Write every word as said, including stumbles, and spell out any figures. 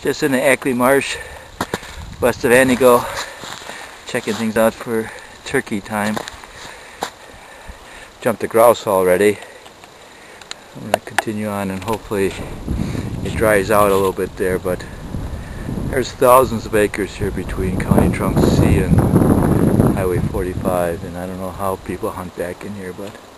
Just in the Ackley marsh west of Anigo, checking things out for turkey time. Jumped the grouse already. I'm going to continue on and hopefully it dries out a little bit there, but there's thousands of acres here between County Trunk C and Highway forty-five, and I don't know how people hunt back in here, but